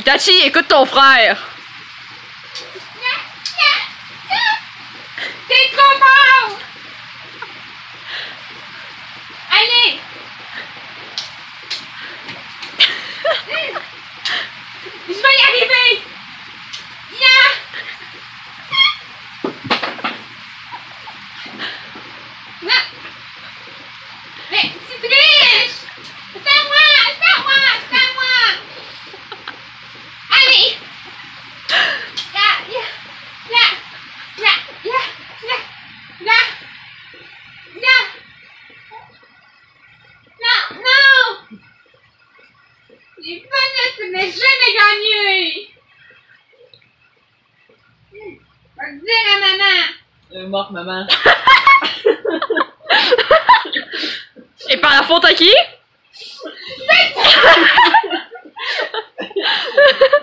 Itachi, écoute ton frère. T'es trop fort! Allez! Je vais y arriver! Non! Mais tu triches! C'est à moi! C'est à moi! C'est à moi! Allez! Non! Les fans, tu n'as jamais gagné! Va le dire à maman! Elle est morte, maman. Et par la faute à qui?